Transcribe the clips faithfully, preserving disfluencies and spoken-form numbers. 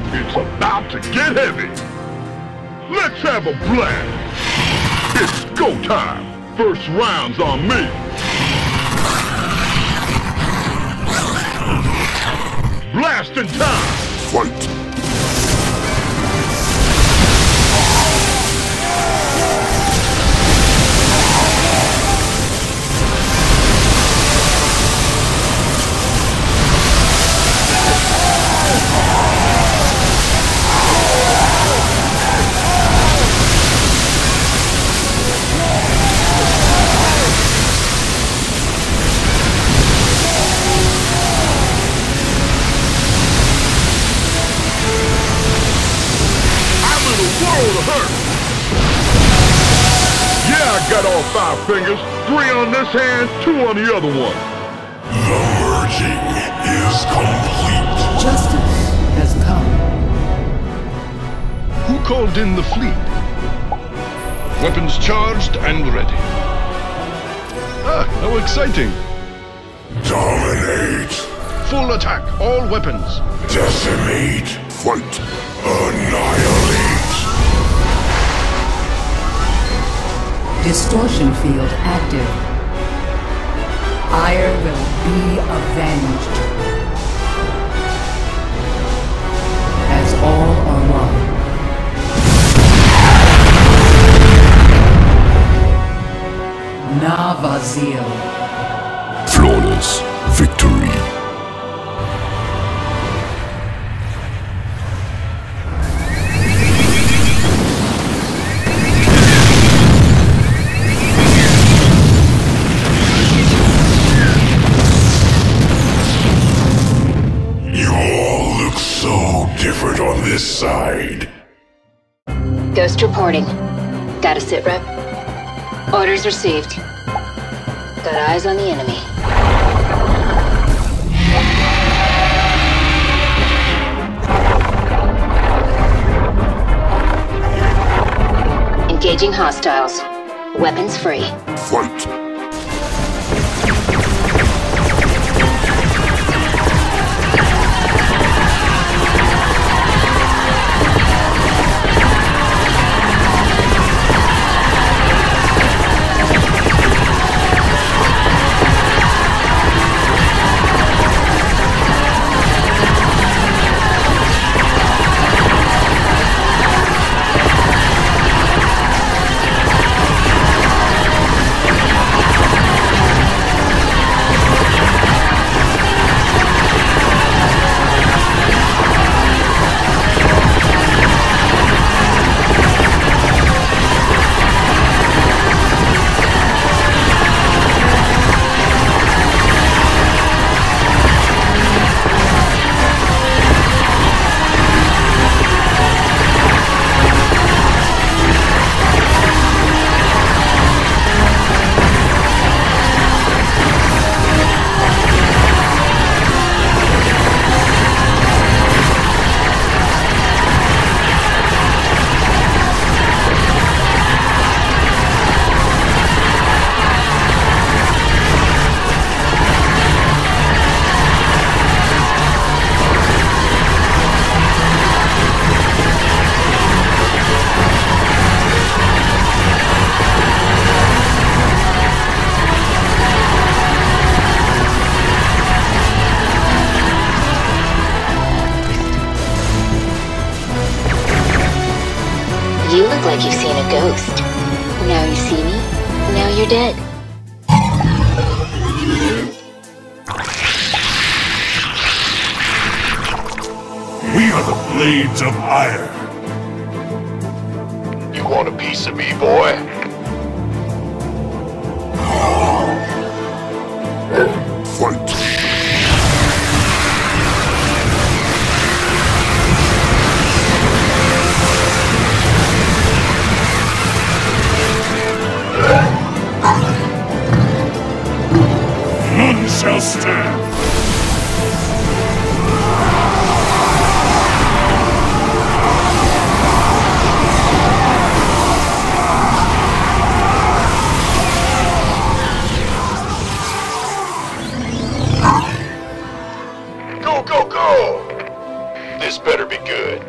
It's about to get heavy. Let's have a blast. It's go time. First round's on me. Blasting time. Fight. Yeah, I got all five fingers. Three on this hand, two on the other one. The merging is complete. Justice has come. Who called in the fleet? Weapons charged and ready. Ah, how exciting. Dominate. Full attack, all weapons. Decimate. Fight. Annihilate. Distortion field active. Ire will be avenged. As all are one. Navazil. Flawless victory. Different on this side. Ghost reporting. Got a sit rep? Orders received. Got eyes on the enemy. Engaging hostiles. Weapons free. Fight. You look like you've seen a ghost. Now you see me, now you're dead. We are the Blades of Ire. You want a piece of me, boy? Fight. None shall stand. Go, go, go! This better be good.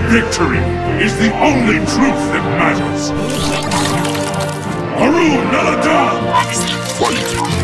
Victory is the only truth that matters. Haru Naladan! Fight!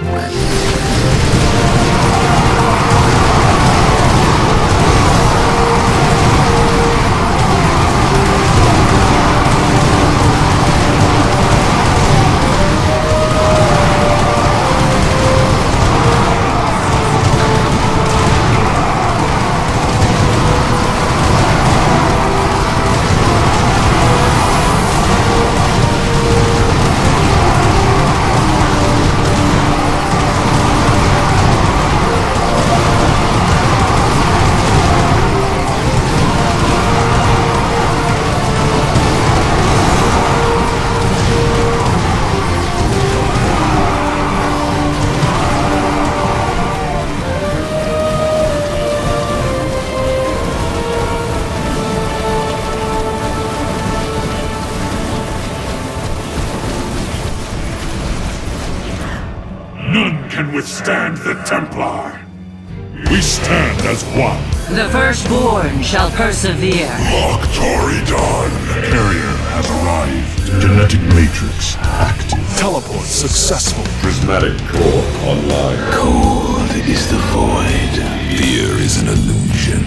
None can withstand the Templar. We stand as one. The firstborn shall persevere. Lock Toridon. Carrier has arrived. Genetic matrix active. Teleport successful. Prismatic core online. Cold is the void. Fear is an illusion.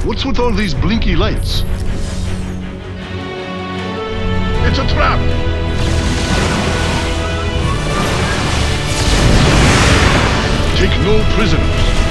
What's with all these blinky lights? It's a trap! Take no prisoners.